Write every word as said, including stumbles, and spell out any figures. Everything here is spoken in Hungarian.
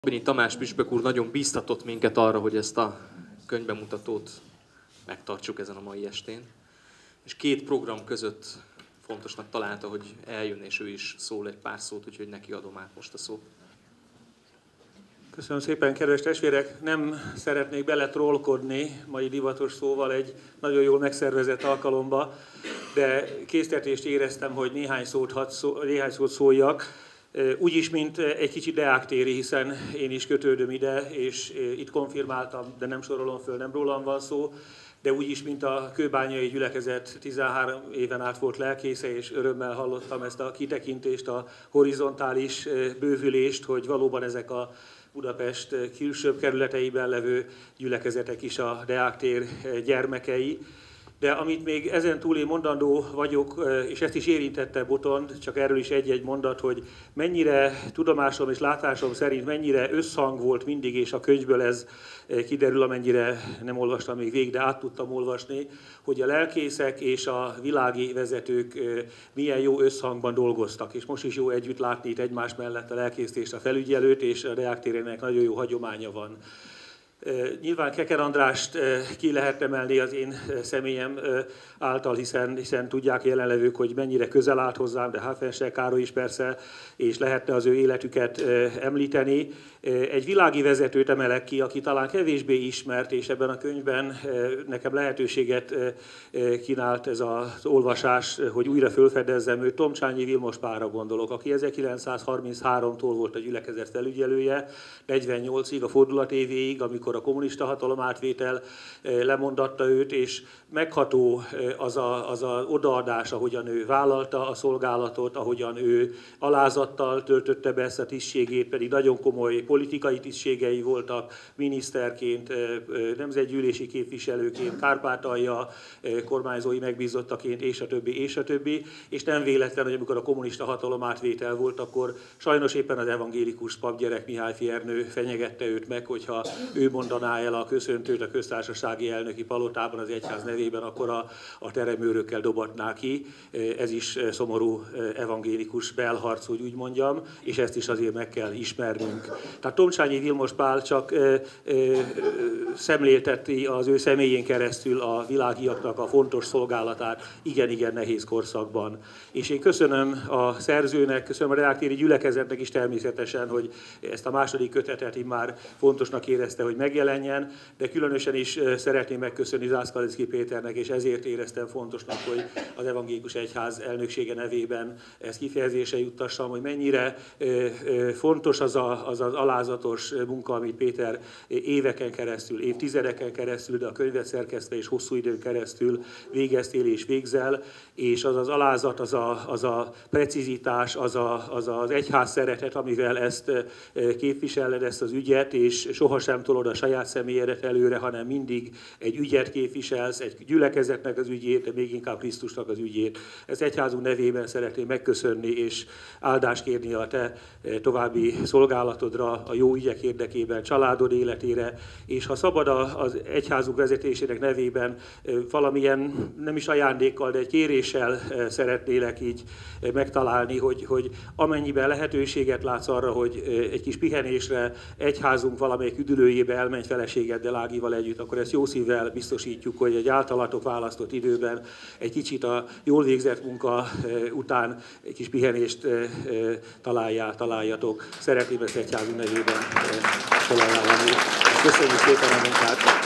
Habinyi Tamás püspök úr nagyon bíztatott minket arra, hogy ezt a könyvbemutatót megtartsuk ezen a mai estén. És két program között fontosnak találta, hogy eljön és ő is szól egy pár szót, úgyhogy neki adom át most a szót. Köszönöm szépen, kedves testvérek! Nem szeretnék beletrollkodni mai divatos szóval egy nagyon jól megszervezett alkalomba, de késztetést éreztem, hogy néhány szót, hadd szó, néhány szót szóljak. Úgyis, mint egy kicsit deáktéri, hiszen én is kötődöm ide, és itt konfirmáltam, de nem sorolom föl, nem rólam van szó, de úgyis, mint a kőbányai gyülekezet tizenhárom éven át volt lelkésze, és örömmel hallottam ezt a kitekintést, a horizontális bővülést, hogy valóban ezek a Budapest külsőbb kerületeiben levő gyülekezetek is a deáktér gyermekei. De amit még ezen túl én mondandó vagyok, és ezt is érintette Botond, csak erről is egy-egy mondat, hogy mennyire tudomásom és látásom szerint mennyire összhang volt mindig, és a könyvből ez kiderül, amennyire nem olvastam még végig, de át tudtam olvasni, hogy a lelkészek és a világi vezetők milyen jó összhangban dolgoztak. És most is jó együtt látni itt egymás mellett a lelkészt és a felügyelőt, és a deáktérének nagyon jó hagyománya van. Nyilván Keker Andrást ki lehet emelni az én személyem által, hiszen, hiszen tudják jelenlevők, hogy mennyire közel állt hozzám, de Háfense Károly is persze, és lehetne az ő életüket említeni. Egy világi vezetőt emelek ki, aki talán kevésbé ismert, és ebben a könyvben nekem lehetőséget kínált ez az olvasás, hogy újra felfedezzem őt. Tomcsányi Vilmos Pálra gondolok, aki ezerkilencszázharmincháromtól volt a gyülekezet felügyelője, negyvennyolcig, a fordulat évéig, amikor a kommunista hatalomátvétel lemondatta őt, és megható az a, az a odaadás, ahogyan ő vállalta a szolgálatot, ahogyan ő alázattal töltötte be ezt a tisztségét, pedig nagyon komoly politikai tisztségei voltak, miniszterként, nemzetgyűlési képviselőként, Kárpátalja kormányzói megbízottaként, és a többi, és a többi, és nem véletlen, hogy amikor a kommunista hatalomátvétel volt, akkor sajnos éppen az evangélikus papgyerek Mihály Ernő fenyegette őt meg, hogyha ő mondaná el a köszöntőt a köztársasági elnöki palotában az egyház nevében, akkor a, a teremőrökkel dobatná ki. Ez is szomorú evangélikus belharc, hogy úgy mondjam, és ezt is azért meg kell ismernünk. Tehát Tomcsányi Vilmos Pál csak ö, ö, szemlélteti az ő személyén keresztül a világiaknak a fontos szolgálatát igen-igen nehéz korszakban. És én köszönöm a szerzőnek, köszönöm a deáktéri gyülekezetnek is természetesen, hogy ezt a második kötetet immár fontosnak érezte, hogy megjelenjen, de különösen is szeretném megköszönni Zászkalicki Péternek, és ezért éreztem fontosnak, hogy az Evangélikus Egyház elnöksége nevében ezt kifejezésre juttassam, hogy mennyire fontos az a, az, az alázatos munka, amit Péter éveken keresztül, évtizedeken keresztül, de a könyvet szerkesztve és hosszú időn keresztül végeztél és végzel, és az az alázat, az a, az a precizitás, az, a, az az egyház szeretet, amivel ezt képviseled, ezt az ügyet, és sohasem tolod a saját személyedet előre, hanem mindig egy ügyet képviselsz, egy gyülekezetnek az ügyét, de még inkább Krisztusnak az ügyét. Ezt egyházunk nevében szeretném megköszönni, és áldást kérni a te további szolgálatodra, a jó ügyek érdekében, családod életére, és ha szabad az egyházunk vezetésének nevében valamilyen, nem is ajándékkal, de egy kéréssel szeretnélek így megtalálni, hogy, hogy amennyiben lehetőséget látsz arra, hogy egy kis pihenésre egyházunk valamelyik üdülőjébe elmenj feleségeddel, Ágival együtt, akkor ezt jó szívvel biztosítjuk, hogy egy általatok választott időben egy kicsit a jól végzett munka után egy kis pihenést találjál, találjatok. Szeretném ezt egyházunk nevében felajánlani. Köszönjük szépen a munkát!